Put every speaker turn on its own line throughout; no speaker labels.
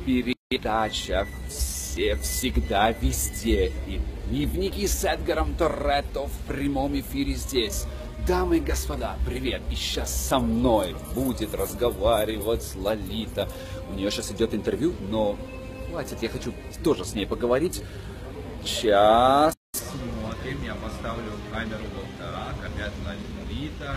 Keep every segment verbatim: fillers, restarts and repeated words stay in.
Передача «Все всегда везде» и дневники с Эдгаром Торетто в прямом эфире здесь. Дамы и господа, привет! И сейчас со мной будет разговаривать Лолита. У нее сейчас идет интервью, но хватит, я хочу тоже с ней поговорить. Сейчас. Смотрим, я поставлю камеру вот так, опять Лолита.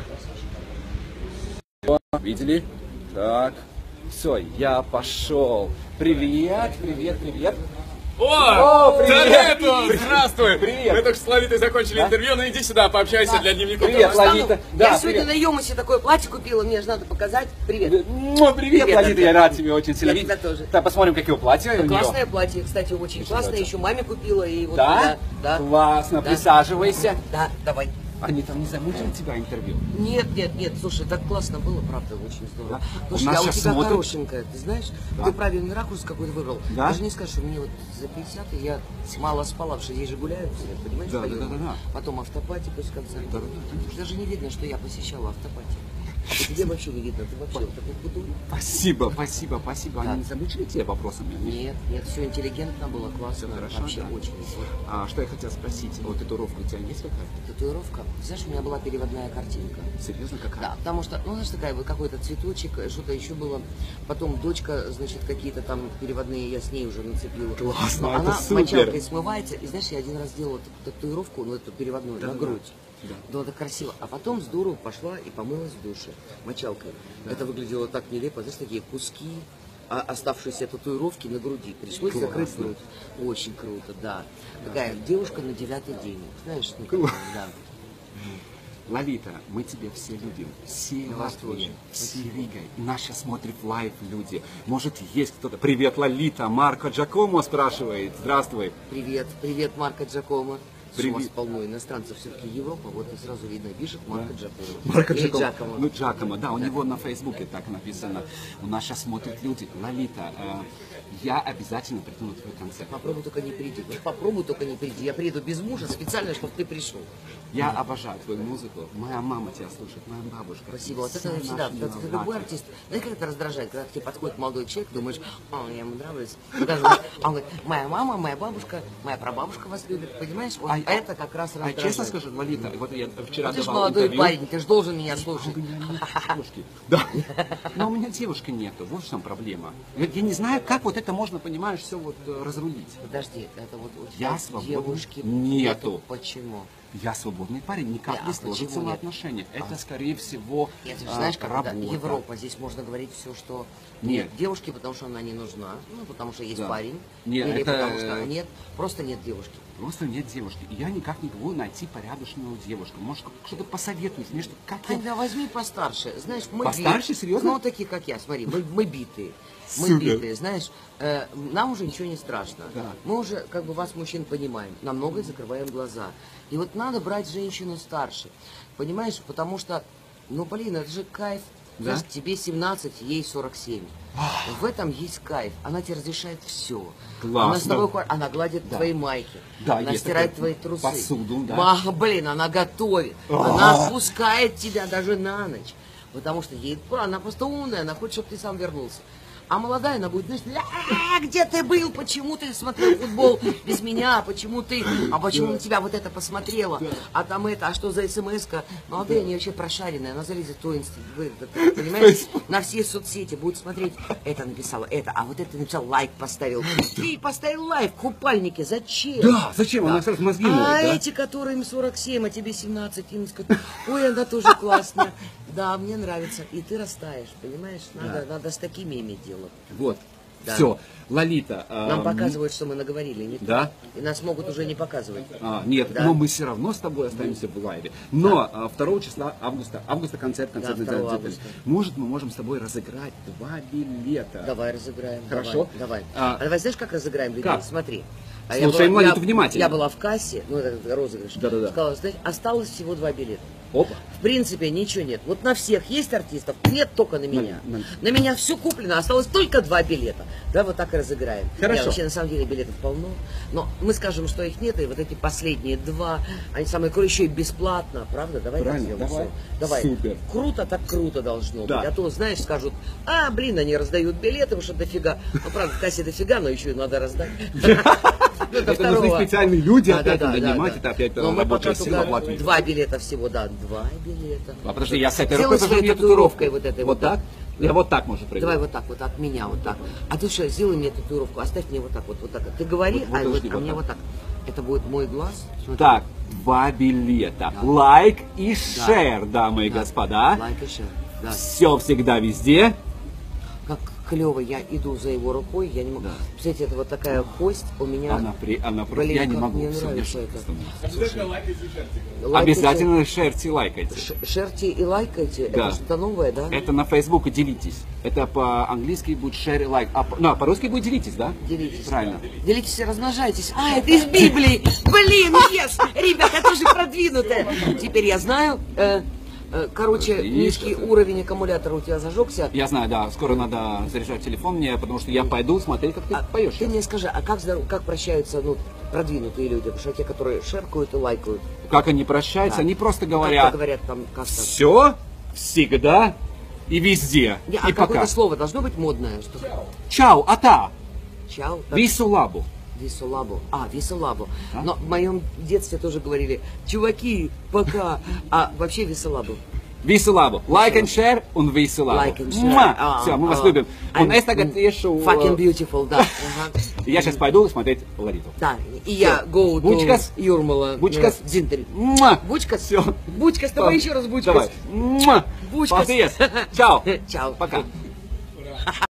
Видели? Так. Все, я пошел. Привет, привет, привет.
О,
О, привет!
Торетто! Здравствуй!
Привет!
Мы только с Лолитой закончили да? интервью, ну иди сюда, пообщайся да. для дневников.
Привет, Лолита!
Да, я
привет.
сегодня на Йомасе такое платье купила, мне же надо показать. Привет!
Ну, привет, привет Лолита, я рад тебя очень сильно
видеть. Я тебя тоже.
Так, посмотрим, какие платья у
Классное
нее.
платье, кстати, очень классное, еще маме купила. И вот
Да?
Да?
Классно,
да.
Присаживайся.
Да, давай.
Они там не замучили тебя интервью?
Нет, нет, нет, слушай, так классно было, правда, очень здорово.
Да?
Слушай,
у нас
а у тебя
смотрят...
хорошенькая, ты знаешь,
да.
ты правильный ракурс какой-то выбрал.
Да?
Даже не скажешь, что мне вот за пятьдесят, и я мало спала, потому что здесь же гуляют все, понимаешь?
Да, да, да, да, да.
Потом автопати после конца.
Да, да, да.
Даже не видно, что я посещала автопати. А по тебе вообще не видно, ты вообще вот такой худой.
Спасибо, спасибо, спасибо.
Да.
Они не замучили тебя вопросами?
Нет, нет, все интеллигентно было, классно,
Все хорошо,
вообще
да.
очень весело.
А что я хотел спросить, вот татуировка у тебя есть какая-то?
Татуировка, знаешь, у меня была переводная картинка.
Серьезно, какая?
Да, потому что, ну, знаешь, такая вот какой-то цветочек, что-то еще было. Потом дочка, значит, какие-то там переводные, я с ней уже нацепила.
Классно,
Но
это
она
супер.
мочалкой смывается. И знаешь, я один раз делала татуировку, ну, эту переводную,
да,
на
да,
грудь.
Да.
Да, это красиво. А потом здорово пошла и помылась в душе мочалкой. Да. Это выглядело так нелепо, знаешь, такие куски а оставшиеся татуировки на груди. Пришлось
Классно.
закрыть грудь. Очень круто, да. Такая девушка на девятый день. Знаешь, ну,
Класс.
да.
Лолита, мы тебя все любим, все
вас
Латвии,
тоже.
все Рига, и нас сейчас смотрят в лайв люди. Может, есть кто-то. Привет, Лолита, Марко Джакомо спрашивает. Здравствуй.
Привет, привет, Марко Джакомо.
Привет.
У вас полно иностранцев, все-таки Европа, вот и сразу видно, пишет Марко
Да.
Джакомо.
Марко
Или
Джакомо.
Джакомо.
Ну, Джакомо, да, у
Да.
него на Фейсбуке так написано. У нас сейчас смотрят люди. Лолита, э, я обязательно приду на твой концерт.
Попробуй только не приди. Вот попробуй только не приди. Я приеду без мужа специально, чтобы ты пришел.
Я обожаю твою музыку. Моя мама тебя слушает, моя бабушка.
Спасибо. Вот
Все
это всегда,
наши
вот
люди.
любой артист, знаешь, как это раздражает, когда к тебе подходит молодой человек, думаешь, а, я ему нравлюсь. А он говорит, моя мама, моя бабушка, моя прабабушка вас любит, понимаешь? Вот
А-
это как раз
А
раздражает.
честно скажу, Лолита, вот я вчера
Ну, ты же
давал
молодой
интервью.
парень, ты же должен меня слушать.
А у меня нет девушки. Да. Но у меня девушки нету, вот в чем проблема. Я, я не знаю, как вот это можно, понимаешь, все вот э, разрулить.
Подожди, это вот у
Я
тебя
свободный.
девушки
Нету.
Почему?
Я свободный парень, никак
Да,
не
а
сложится
почему
на
нет?
отношения. Это,
А.
скорее всего,
Нет, ты же
а,
знаешь, как это
работа.
Европа, здесь можно говорить все, что
Нет.
нет девушки, потому что она не нужна, ну, потому что есть
Да.
парень,
Нет,
или
это-
потому что нет, просто нет девушки.
Просто нет девушки. И я никак не могу найти порядочную девушку. Может, что-то посоветуешь мне, что как я...
Тогда возьми постарше, знаешь, мы
Постарше?
бит-
Серьезно?
Ну, такие, как я, смотри, мы, мы битые. Мы
Супер.
битые, знаешь, э, нам уже ничего не страшно.
Да.
Мы уже, как бы, вас, мужчин, понимаем. На многое закрываем глаза. И вот надо брать женщину старше. Понимаешь, потому что, ну, блин, это же кайф.
Да?
Знаешь, тебе семнадцать, ей сорок семь. В этом есть кайф. Она тебе разрешает все.
Классно.
Она с тобой хор- она гладит
Да.
твои майки.
Да,
она
есть
стирает
такое.
твои трусы.
Посуду, да.
Ма, блин, она готовит.
А.
Она отпускает тебя даже на ночь. Потому что ей, она просто умная, она хочет, чтобы ты сам вернулся. А молодая она будет, знаешь, «А, где ты был, почему ты смотрел футбол без меня, почему ты, а почему на тебя вот это посмотрела, а там это, а что за смс-ка. Молодые, они вообще прошаренные, она залезет в твой институт, понимаешь, на все соцсети будет смотреть, это написала, это, а вот это написал, лайк поставил. Ты поставил лайк в купальнике, зачем?
Да, зачем? Она сразу мозги моет,
А
да?
эти, которые им сорок семь, а тебе семнадцать, им скажут, ой, она тоже классная. Да, мне нравится. И ты растаешь, понимаешь? Надо,
Да.
надо с такими иметь дело.
Вот.
Да.
Все. Лолита. а,
Нам показывают, что мы наговорили. Не
Да?
И нас могут уже не показывать.
А, нет,
Да.
но мы все равно с тобой останемся в лайве. Но а, второго числа августа, августа концерт, концерт
Да,
на
второго
Дзержинском.
августа.
Может, мы можем с тобой разыграть два билета.
Давай разыграем.
Хорошо.
Давай. давай.
А-
А, давай знаешь, как разыграем людей?
Как?
Смотри. А
Слушаем
была-
Лолиту внимательно.
Я была в кассе, ну это розыгрыш.
Да-да-да.
Сказала, знаешь, осталось всего два билета.
Опа.
В принципе, ничего нет. Вот на всех есть артистов, нет только на меня.
На- на-
На меня все куплено, осталось только два билета. Да, вот так и разыграем.
Хорошо.
Я вообще, на самом деле, билетов полно. Но мы скажем, что их нет, и вот эти последние два, они самые крутые, еще и бесплатно, правда? Давай так
Правильно,
сделаем.
давай.
всё. Давай.
Супер.
Круто, так круто должно
Да.
быть. А то, знаешь, скажут, а, блин, они раздают билеты, потому что дофига. Ну, правда, в кассе дофига, но еще и надо раздать. Ну, до
Это нужны
второго.
специальные люди,
Да,
опять
да,
надо
да,
нанимать,
да.
это опять
Но мы
рабочая
пока
сила
только
платить.
два билета всего, да, два билета.
А подожди, я с этой
Сделай
рукой тоже
своей
мне
татуировкой
татуировку.
вот этой
Вот
вот
так? Я вот так можно прыгать.
Давай вот так, вот от меня, вот так. А ты что, сделай мне татуировку, оставь мне вот так, вот, вот так. Ты говори,
Вот, вот,
а, вот,
подожди,
а
вот
мне
так.
вот так. Это будет мой глаз. Смотри.
Так, два билета. Лайк и шер, дамы и
Да.
господа.
Лайк и шер. Да.
Все всегда везде.
Как клево, я иду за его рукой, я не могу.
Да.
Представляете, это вот такая кость у меня.
Она, при, она просто,
Блин,
я не
как
могу.
мне
Всё,
нравится
мне
это.
становится.
Обязательно лайкайте и шерьте.
Лайк и
Обязательно шерьте и лайкайте.
шер. Ш- Шерьте и лайкайте.
Да.
Это что-то новое, да?
Это на Facebook делитесь. Это по-английски будет share и like. А, по- ну, а по-русски будет делитесь, да?
Делитесь.
Правильно.
Делитесь и размножайтесь. А, это из Библии. Блин, yes! Ребят, это же продвинутое. Теперь я знаю. э, э, Короче,
Отлично.
низкий уровень аккумулятора у тебя зажегся.
Я знаю, да, скоро надо заряжать телефон мне, потому что я пойду смотреть, как ты
А
поешь.
Ты мне скажи, а как, здоров- как прощаются ну, продвинутые люди? Потому что те, которые шеркают и лайкают.
Как они прощаются?
Да.
Они просто
Как-то
говорят,
говорят там как-то.
все, всегда и везде.
Не,
и
а
пока.
какое-то слово должно быть модное? Что...
Чао, ата,
Чао. так,
висулабу.
Висулабу. А, висулабу. Но в моем детстве тоже говорили, чуваки, пока. А вообще висулабу.
Висулабу. Like and share, он висулабу.
Like and share. А,
Все, мы вас
а.
любим.
I'm
Он эста гатешу.
Fucking beautiful, да. Ага.
Я сейчас пойду смотреть Лариту.
Да, и я go to
Бучкас.
Юрмала.
Бучкас.
э, Дзинтарь.
Муа.
Бучкас?
Всё.
Бучкас, давай еще раз Бучкас.
Давай. Муа.
Бучкас.
Молодец. Чао.
Чао.
Пока.